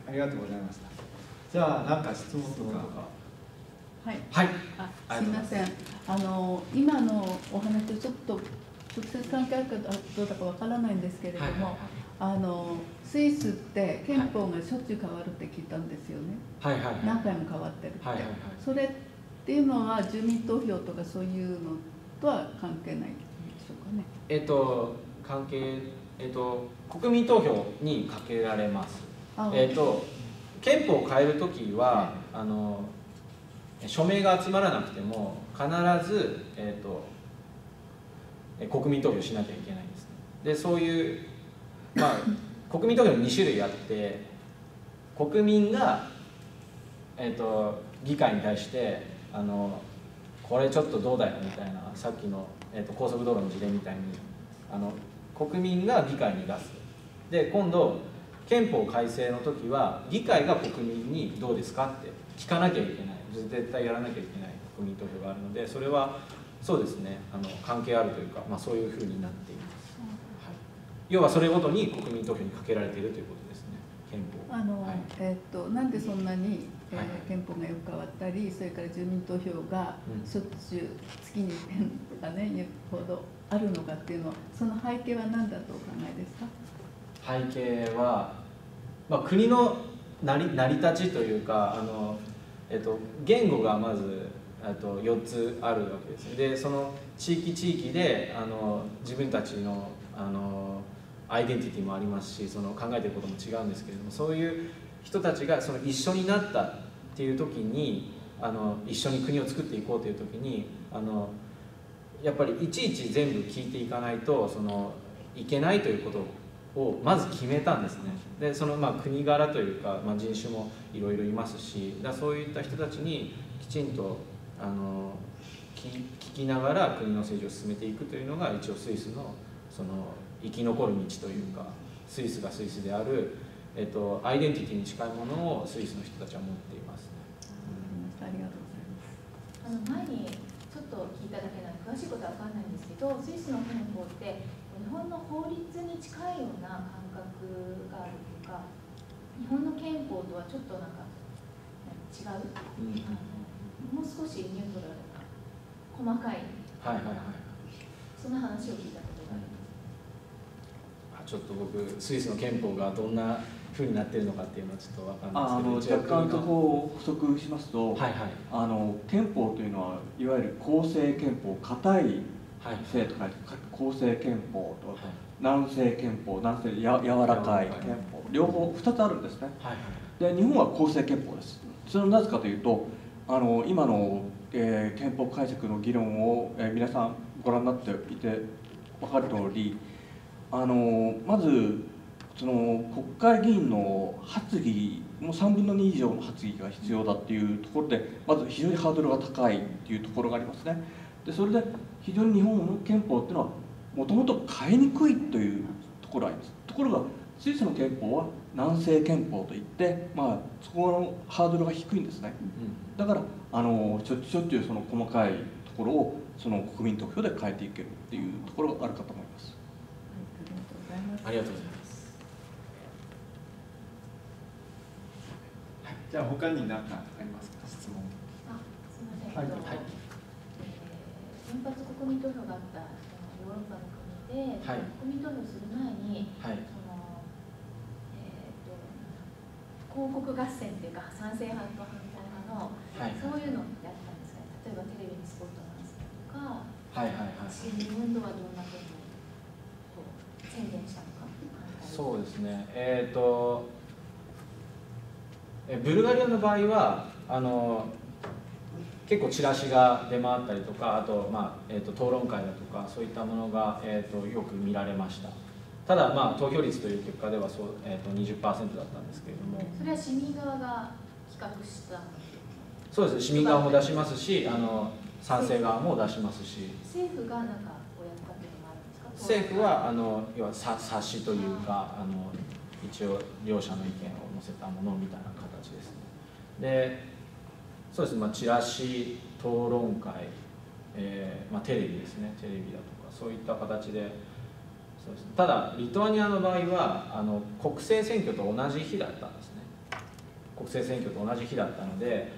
ありがとうございました。じゃあ何か質問とか。 はい。 はい。 すみません。今のお話とちょっと直接関係あるかどうだかわからないんですけれども、スイスって憲法がしょっちゅう変わるって聞いたんですよね。 はいはいはい。 何回も変わってるって。 はいはいはい。 それっていうのは住民投票とかそういうのとは関係ないでしょうかね。 関係国民投票にかけられます。憲法を変えるときは、署名が集まらなくても必ず、国民投票しなきゃいけないんですね。でそういう、国民投票2種類あって、国民が、議会に対してこれちょっとどうだよみたいな、さっきの、高速道路の事例みたいに国民が議会に出す。で今度憲法改正の時は議会が国民にどうですかって聞かなきゃいけない、絶対やらなきゃいけない国民投票があるので、それはそうですね、関係あるというか、そういうふうになっています。はい、要はそれごとに国民投票にかけられているということですね、憲法。 なんでそんなに、憲法がよく変わったり、それから住民投票がしょっちゅう月に1遍とかね、いうほどあるのかっていうのは、その背景は何だとお考えですか？ 背景は、国の成り立ちというか、言語がまず4つあるわけです。でその地域地域で自分たちのアイデンティティもありますし、その考えていることも違うんですけれども、そういう人たちがその一緒になったっていう時に一緒に国を作っていこうという時にやっぱりいちいち全部聞いていかないといけないということをまず決めたんですね。でその国柄というか、人種もいろいろいますし、そういった人たちにきちんと聞きながら国の政治を進めていくというのが一応スイスの生き残る道というか、スイスがスイスである、アイデンティティに近いものをスイスの人たちは持っていますね。 ありがとうございます。 前にちょっと聞いただけなので詳しいことは分かんないんですけど、スイスの憲法って日本の法律に近いような感覚があるというか、日本の憲法とはちょっとなんか違う、もう少しニュートラルな細かい、そんな話を聞いたことがあります。 ちょっと僕スイスの憲法がどんなふうになっているのかっていうのはちょっと分かんないですけど、 若干そこを補足しますと、憲法というのはいわゆる公正憲法、硬い性と書いて公正憲法と、軟性憲法、軟性柔らかい憲法、両方2つあるんですね。で日本は公正憲法です。それはなぜかというと今の、憲法解釈の議論を、皆さんご覧になっていて分かる通り、まずその国会議員の発議も3分の2以上の発議が必要だっていうところで、まず非常にハードルが高いっていうところがありますね。でそれで非常に日本の憲法っていうのはもともと変えにくいというところがあります。ところがスイスの憲法は軟性憲法といって、そこのハードルが低いんですね。だからしょっちゅうその細かいところをその国民投票で変えていけるっていうところがあるかと思います。 ありがとうございます。 じゃあ他に何かありますか、質問。 すみません。原発国民投票があったヨーロッパの国で、国民投票する前に、広告合戦っていうか賛成派と反対派の、そういうのをやったんですか。例えばテレビにスポットなんですかとか、市民運動はどんなふうに宣伝したのか。 そうですね。ブルガリアの場合は結構チラシが出回ったりとか、あと、討論会だとかそういったものが、よく見られました。ただ投票率という結果ではそう、20% だったんですけれども、 それは市民側が企画した。 そうですね、市民側も出しますし、賛成側も出しますし、 政府がなんかこうやったっていうのもあるんですか。 政府は要は冊子というか一応両者の意見を載せたものみたいな形ですね。でそうですね、チラシ、討論会、テレビですね、テレビだとかそういった形で、そうですね。ただリトアニアの場合は国政選挙と同じ日だったんですね。 国政選挙と同じ日だったので、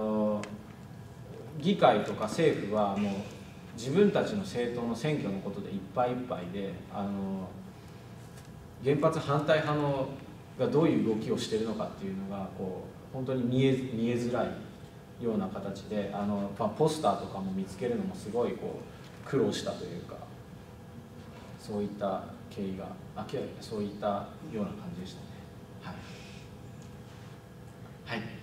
議会とか政府はもう自分たちの政党の選挙のことでいっぱいいっぱいで、原発反対派のがどういう動きをしているのかっていうのがこう本当に見えづらいような形で、ポスターとかも見つけるのもすごいこう苦労したというか、そういった経緯がそういったような感じでしたね。はい、はい、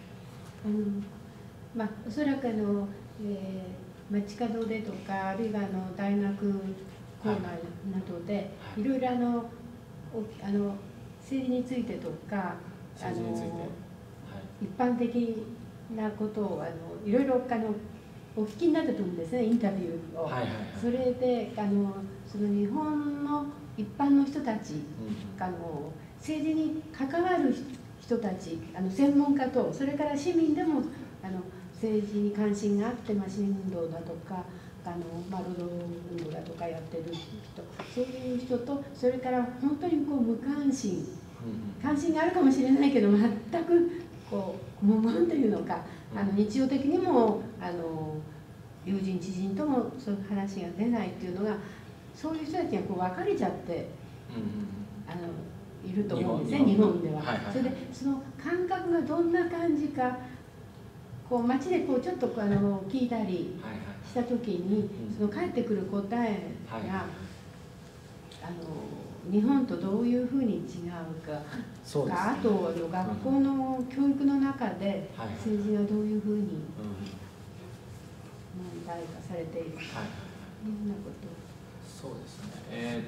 おそらく街角でとか、あるいは大学構内などで、いろいろ政治についてとか、一般的なことをいろいろお聞きになったと思うんですね、インタビューを。それでその日本の一般の人たち、政治に関わる人たち、専門家と、それから市民でも政治に関心があって、市民運動だとか労働運動だとかやってる人、そういう人と、それから本当に無関心、関心があるかもしれないけど全く無言というのか、日常的にも友人知人ともそういう話が出ないっていうのが、そういう人たちが分かれちゃっていると思うんですね、日本では。それでその感覚がどんな感じか、街でちょっと聞いたりした時に、その返ってくる答えが日本とどういうふうに違うか、あと学校の教育の中で政治がどういうふうに問題化されているか、そんなこと。 そうですね。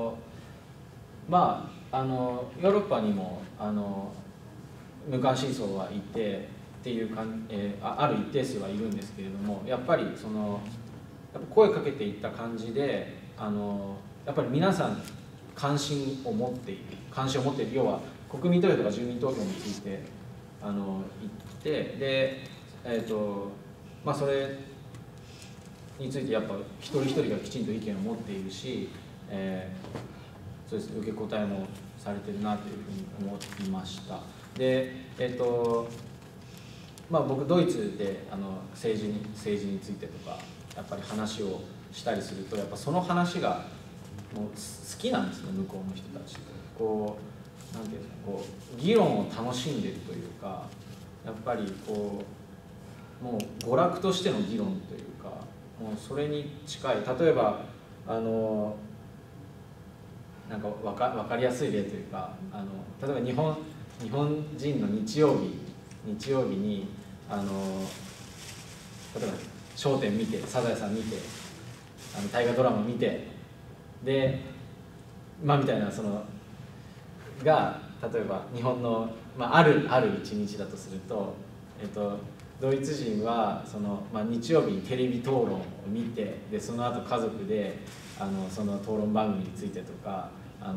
ヨーロッパにも無関心層はいてっていうある一定数はいるんですけれども、やっぱり声かけていった感じでやっぱり皆さん関心を持っている、要は国民投票とか住民投票について言ってで、それについてやっぱ一人一人がきちんと意見を持っているし、そうですね、受け答えもされてるなというふうに思いました。で、僕ドイツで政治についてとかやっぱり話をしたりすると、やっぱその話がもう好きなんですね、向こうの人たち。なんていうんですか、議論を楽しんでるというか、やっぱりもう娯楽としての議論というか、もうそれに近い。例えばなんか分かりやすい例というか、例えば日本人の日曜日に例えば『笑点』見て、サザエさん見て、大河ドラマ見て、でみたいなが例えば日本の、ある一日だとすると、ドイツ人は日曜日にテレビ討論を見て、でその後家族でその討論番組についてとか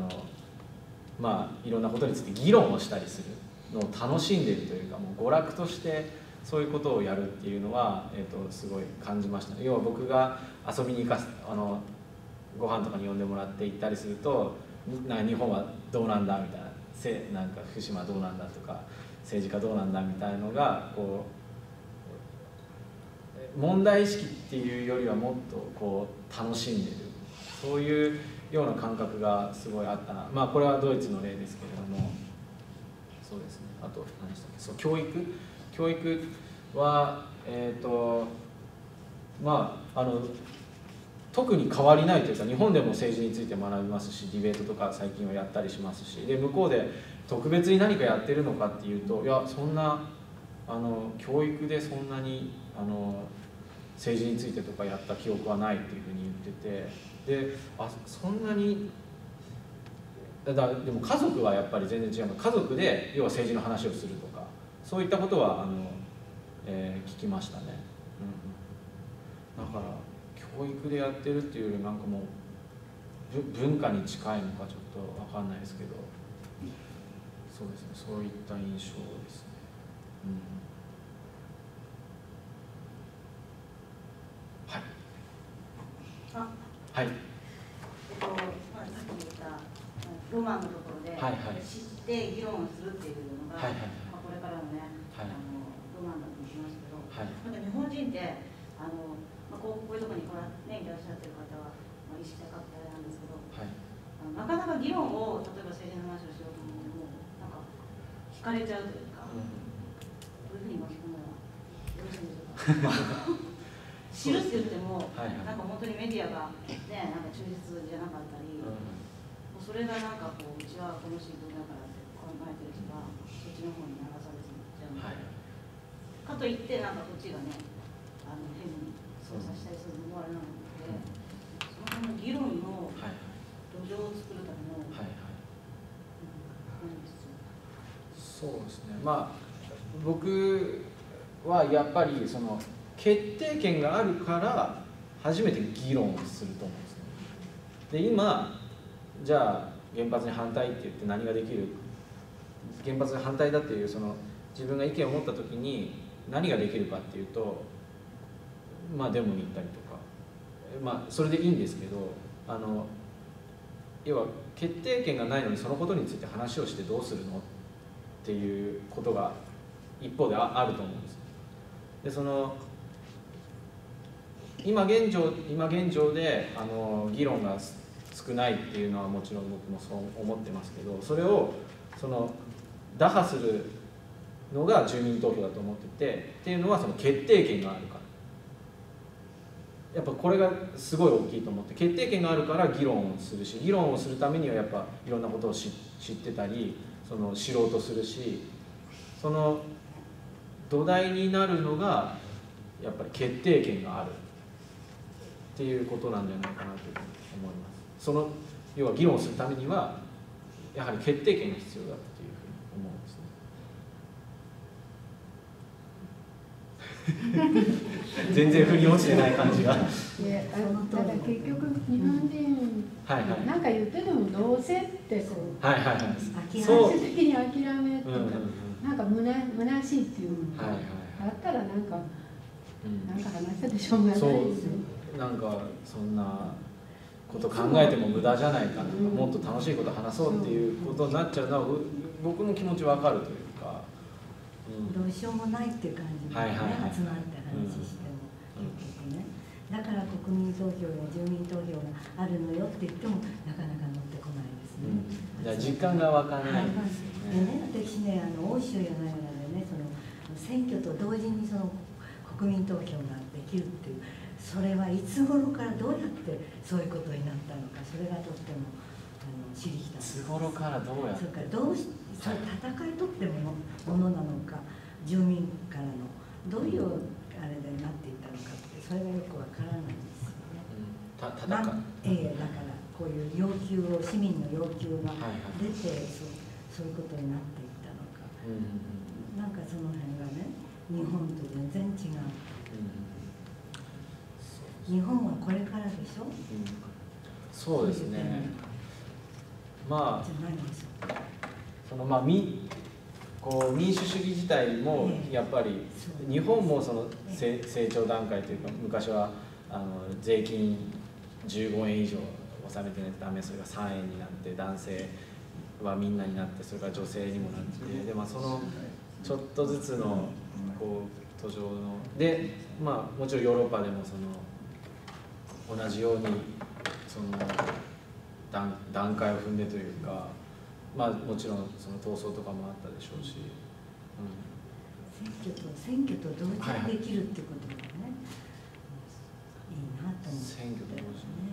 いろんなことについて議論をしたりするのを楽しんでいるというか、もう娯楽としてそういうことをやるっていうのは、すごい感じました。要は僕が遊びにご飯とかに呼んでもらって行ったりすると、日本はどうなんだみたいな、なんか福島どうなんだとか、政治家どうなんだみたいなのが問題意識っていうよりはもっと楽しんでる、そういうような感覚がすごいあったな。これはドイツの例ですけれども、そうですね。あと何でしたっけ、教育は特に変わりないというか、日本でも政治について学びますし、ディベートとか最近はやったりしますし、で向こうで特別に何かやってるのかっていうと、いやそんな教育でそんなに政治についてとかやった記憶はないっていうふうに言ってて、でそんなにでも家族はやっぱり全然違う。家族で要は政治の話をするとか、そういったことは聞きましたね。だから教育でやってるっていうより、なんかもう文化に近いのかちょっと分かんないですけど、そうですね、そういった印象ですね。はい。はい。 さっき言ったロマンのところで、知って議論をするっていうのが、これからのね、 なんか日本人ってこういうところにいらっしゃってる方は、意識高くてあれなんですけど、なかなか議論を例えば政治の話をしようと思ってもなんか惹かれちゃうというか、どういうふうに巻き込んだらよろしいんでしょうか。知るって言っても、なんか本当にメディアがね、なんか忠実じゃなかったり、もうそれがなんかこううちはこの新聞だからって考えてる人がそっちの方に流されちゃうので、かといってなんかこっちがね、変に操作したりするのもあれなので、その辺の議論の土壌を作るためのそうですね。まあ僕はやっぱりその決定権があるから初めて議論をすると思うんですね。で今じゃあ原発に反対って言って何ができる、原発に反対だっていうその自分が意見を持った時に何ができるかっていうと、まあデモに行ったりとか、まあそれでいいんですけど、要は決定権がないのにそのことについて話をしてどうするのっていうことが一方であると思うんです。でその今現状で議論が少ないっていうのはもちろん僕もそう思ってますけど、それをその打破するのが住民投票だと思ってて、っていうのはその決定権があるから、やっぱこれがすごい大きいと思って、決定権があるから議論をするし、議論をするためにはやっぱいろんなことを知ってたり知ろうとするし、その土台になるのがやっぱり決定権があるっていうことなんじゃないかなと思います。その要は議論するためにはやはり決定権が必要だっていうふうに思うんですね。全然腑に落ちてない感じが。 だから結局日本人、なんか言っててもどうせってこう、最終的に諦めとか、なんか虚しいっていうのがあったらなんか話したでしょうがないですよ。 なんかそんなこと考えても無駄じゃないかな、もっと楽しいこと話そうっていうことになっちゃうのは僕も気持ちわかるというか、 どうしようもないっていう感じでね、集まって話しても結局ね、だから国民投票や住民投票があるのよって言ってもなかなか乗ってこないですね。 時間がわからないですよね。 でね、私ね、欧州やなんやらでね、選挙と同時に国民投票ができるっていう、それはいつ頃からどうやってそういうことになったのか、それがとっても知りたい。いつ頃からどうやって、 それからそれ戦いとってものなのか、住民からのどういうあれでなっていったのかって、それがよくわからないんですよね。だからこういう要求を、市民の要求が出て、そういうことになっていったのか、なんかその辺がね、日本と全然違う。日本はこれからでしょ。 そうですね。まあじゃないでしょ。 民主主義自体もやっぱり日本も成長段階というか、昔は税金15円以上納めてないとダメ、それが3円になって、男性はみんなになって、それから女性にもなって、でちょっとずつの途上ので、もちろんヨーロッパでも同じように段階を踏んでというか、もちろん闘争とかもあったでしょうし、 選挙と同時にできるってことがね、いいなと思って。 選挙と同時に、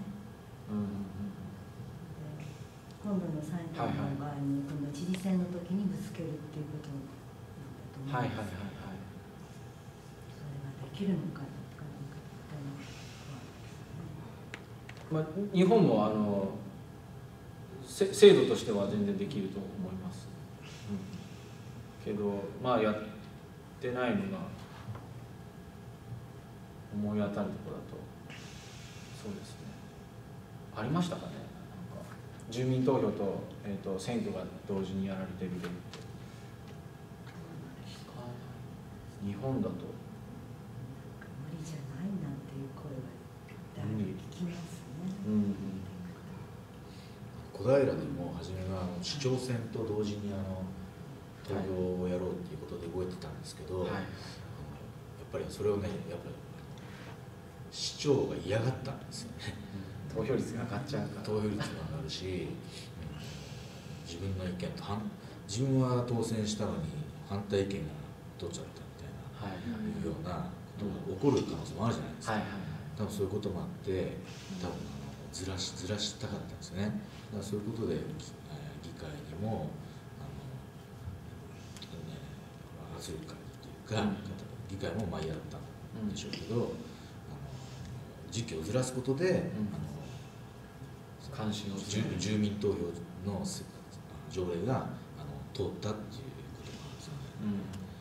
今度の参議院の場合に、今度知事選の時にぶつけるっていうことなんだと思うんです。それができるのかどうか日本も制度としては全然できると思います、けどやってないのが思い当たるところだと、そうですね、ありましたかね。なんか住民投票と、選挙が同時にやられてる例って日本だと無理じゃないなんていう声はだいぶ聞きますね。 小平でも初めは市長選と同時に投票をやろうっていうことで動いてたんですけど、やっぱぱりそれをねやっぱり市長が嫌がったんですよね。 投票率が上がっちゃうから。 投票率が上がるし、自分の意見と自分は当選したのに反対意見が取っちゃったみたいな、いうようなことが起こる可能性もあるじゃないですか。多分そういうこともあって多分ずらしたかったんですね。だからそういうことで議会にも圧力かけるというか、議会も嫌だったんでしょうけど、時期をずらすことで、 関心を住民投票の条例が通ったっていうことなんですよね。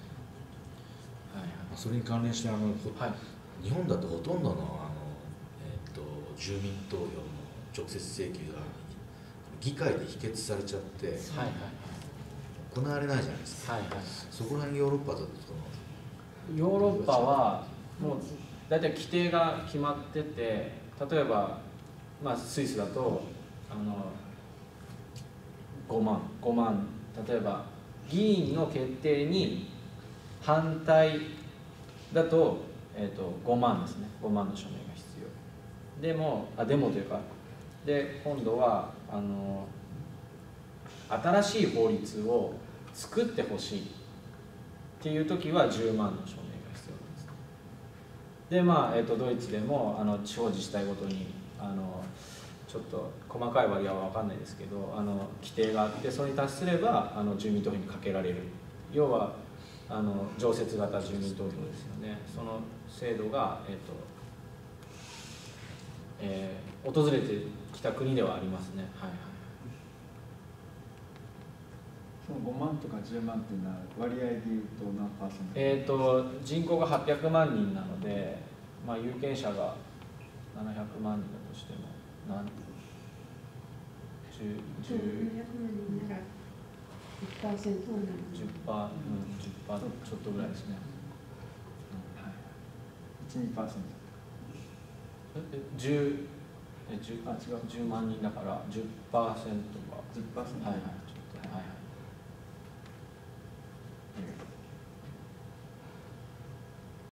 それに関連して日本だとほとんどの住民投票の直接請求が議会で否決されちゃって、行われないじゃないですか。そこら辺ヨーロッパだとヨーロッパはもう大体規定が決まってて、例えば、スイスだと5万例えば議員の決定に反対だと、5万ですね。5万の署名が必要でもデモというかで、今度は新しい法律を作ってほしいっていう時は10万の署名が必要なんです。でドイツでも地方自治体ごとにちょっと細かい割合は分かんないですけど規定があって、それに達すれば住民投票にかけられる。要は常設型住民投票ですよね。その制度が、訪れてきた国ではありますね。 その5万とか10万っていうのは割合でいうと何%？ 人口が800万人なので、有権者が700万人だとしても700万人なら 10% なの。10%、 ちょっとぐらいですね。 1、2%。 10万人だから 10% が。10%。 はいはい。